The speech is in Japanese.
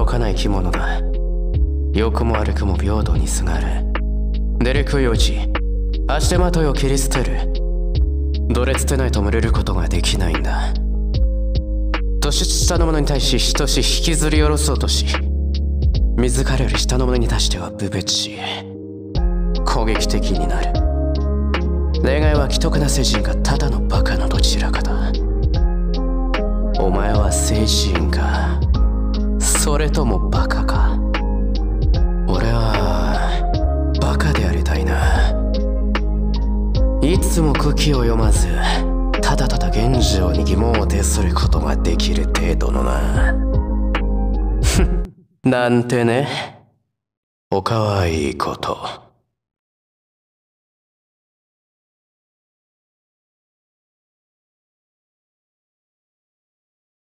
動かない生き物だ。良くも悪くも平等にすがる。デレク用事、足手まといを切り捨てる。どれつてないと群れることができないんだ。年下の者に対し等しい引きずり下ろそうとし、自らより下の者に対しては無別し、攻撃的になる。例外は既得な世人がただのバカのどちらかだ。お前は聖人か、それともバカか。俺はバカでありたいな。いつも空気を読まず、ただただ現状に疑問を呈することができる程度のな。なんてね、おかわいいこと。